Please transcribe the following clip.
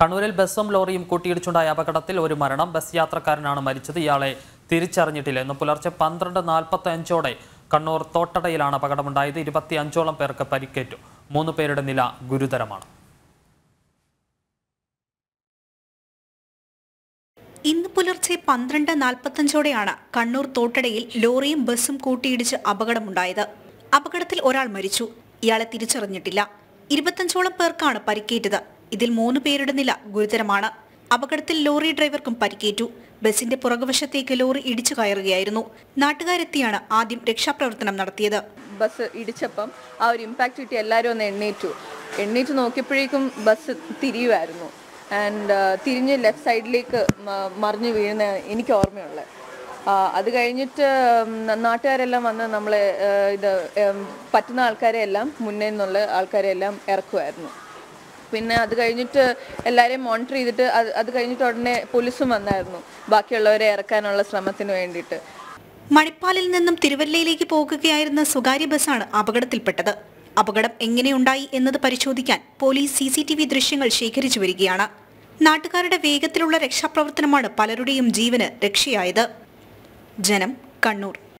കണ്ണൂരിൽ ബസ്സും ലോറിയും കൂട്ടിയിടിച്ചുണ്ടായ അപകടത്തിൽ ഒരു മരണം. ബസ് യാത്രക്കാരനാണ് മരിച്ചത്. ഇയാളെ തിരിച്ചറിഞ്ഞിട്ടില്ല. ഇന്ന് പുലർച്ചെ 12:45 കണ്ണൂർ തോട്ടടയിലാണ് അപകടമുണ്ടായത്. 25ഓളം പേർക്ക് പരിക്കേറ്റു. 3 പേരുടെ നില ഗുരുതരമാണ്. ഇന്ന് പുലർച്ചെ 12:45 കണ്ണൂർ തോട്ടടയിൽ ലോറിയും ബസ്സും കൂട്ടിയിടിച്ച് അപകടമുണ്ടായത്. അപകടത്തിൽ ഒരാൾ മരിച്ചു. ഇയാളെ തിരിച്ചറിഞ്ഞിട്ടില്ല. 25ഓളം പേർക്കാണ് പരിക്കേറ്റത്. ഇതിൽ 3 പേരുടെ നില ഗുരുതരമാണ്. അപകടത്തിൽ ലോറി ഡ്രൈവർക്കും പരിക്കേറ്റു. ബസിന്റെ പുറകുവശത്തേക്ക് ലോറി ഇടിച്ചു കയറുകയായിരുന്നു. നാട്ടുകാരെത്തിയാണ് ആദ്യം രക്ഷാപ്രവർത്തനം നടത്തിയത്. ബസ് ഇടിച്ചപ്പം ആ ഒരു ഇമ്പാക്ട് കിട്ടി എല്ലാവരും ഒന്ന് എണ്ണീറ്റ് നോക്കിയപ്പോഴേക്കും ബസ് തിരിയുമായിരുന്നു. ആൻഡ് തിരിഞ്ഞ് ലെഫ്റ്റ് സൈഡിലേക്ക് മറിഞ്ഞു വീഴുന്ന എനിക്ക് ഓർമ്മയുള്ളത്. അത് കഴിഞ്ഞിട്ട് നാട്ടുകാരെല്ലാം വന്ന് നമ്മളെ പറ്റുന്ന ആൾക്കാരെ എല്ലാം മുന്നേ നിന്നുള്ള ആൾക്കാരെ എല്ലാം ഇറക്കുമായിരുന്നു. പിന്നെ അത് കഴിഞ്ഞിട്ട് എല്ലാവരെയും മോണിറ്റർ ചെയ്തിട്ട് അത് കഴിഞ്ഞിട്ട് ഉടനെ പോലീസും വന്നായിരുന്നു ബാക്കിയുള്ളവരെ ഇറക്കാനുള്ള ശ്രമത്തിന് വേണ്ടിയിട്ട്. മണിപ്പാലിൽ നിന്നും തിരുവല്ലയിലേക്ക് പോകുകയായിരുന്ന സ്വകാര്യ ബസ്സാണ് അപകടത്തിൽപ്പെട്ടത്. അപകടം എങ്ങനെയുണ്ടായി എന്നത് പരിശോധിക്കാൻ പോലീസ് CCTV ദൃശ്യങ്ങൾ ശേഖരിച്ചു വരികയാണ്. നാട്ടുകാരുടെ വേഗത്തിലുള്ള രക്ഷാപ്രവർത്തനമാണ് പലരുടെയും ജീവന് രക്ഷയായത്. ജനം, കണ്ണൂർ.